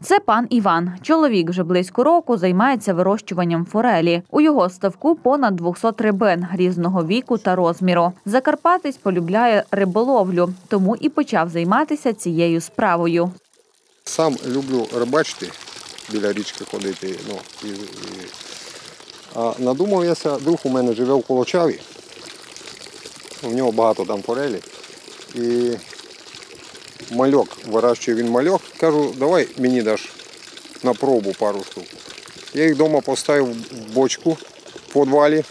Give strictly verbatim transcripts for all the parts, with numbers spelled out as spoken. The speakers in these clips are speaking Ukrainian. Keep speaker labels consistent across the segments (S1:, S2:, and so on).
S1: Це пан Іван. Чоловік вже близько року займається вирощуванням форелі. У його ставку понад двісті рибин різного віку та розміру. Закарпатець полюбляє риболовлю, тому і почав займатися цією справою.
S2: Сам люблю рибачити, біля річки ходити. Ну, і, і... А надумав яся, друг у мене живе в Колочаві. У нього багато там форелі. І мальок, вирощує він мальок. Кажу, давай мені даш на пробу пару штук. Я їх вдома поставив в бочку в підвалі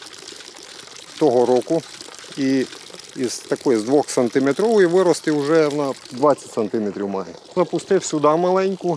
S2: того року. І із такої з двох сантиметрової вирости вже на двадцять сантиметрів має. Запустив сюди маленьку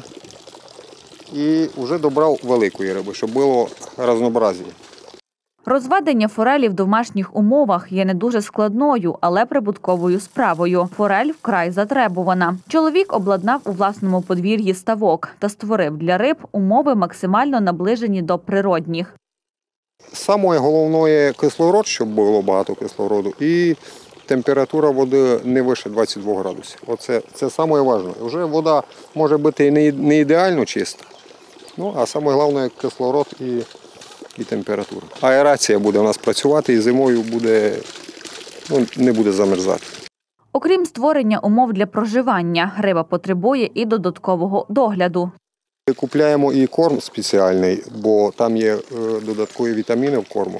S2: і вже добрав великої риби, щоб було разнообразие.
S1: Розведення форелі в домашніх умовах є не дуже складною, але прибутковою справою. Форель вкрай затребувана. Чоловік обладнав у власному подвір'ї ставок та створив для риб умови максимально наближені до природних.
S2: Саме головне – кислород, щоб було багато кислороду, і температура води не вище двадцять два градусів. Оце, це саме важливе. Вже вода може бути не ідеально чиста, ну, а саме головне – кислород і і температура. Аерація буде у нас працювати і зимою буде, ну, не буде замерзати.
S1: Окрім створення умов для проживання, риба потребує і додаткового догляду.
S2: Купляємо і корм спеціальний, бо там є додаткові вітаміни в кормові.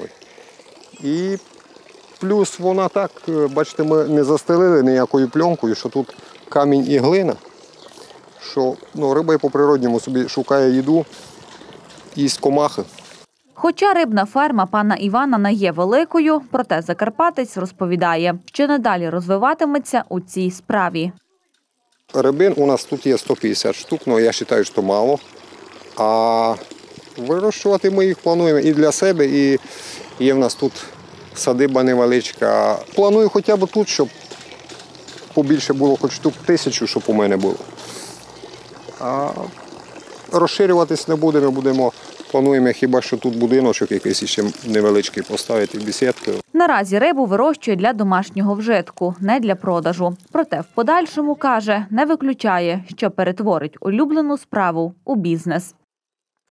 S2: І плюс вона так, бачите, ми не застелили ніякою пленкою, що тут камінь і глина, що ну, риба і по-природньому собі шукає їду, їсть комахи.
S1: Хоча рибна ферма пана Івана не є великою, проте закарпатець розповідає, що надалі розвиватиметься у цій справі.
S2: Рибин у нас тут є сто п'ятдесят штук, але я вважаю, що мало. А вирощувати ми їх плануємо і для себе, і є в нас тут садиба невеличка. Планую хоча б тут, щоб побільше було хоч штук тисячу, щоб у мене було. А розширюватись не будемо, будемо. Плануємо хіба що тут будиночок якийсь ще невеличкий поставити, бесідку.
S1: Наразі рибу вирощує для домашнього вжитку, не для продажу. Проте в подальшому, каже, не виключає, що перетворить улюблену справу у бізнес.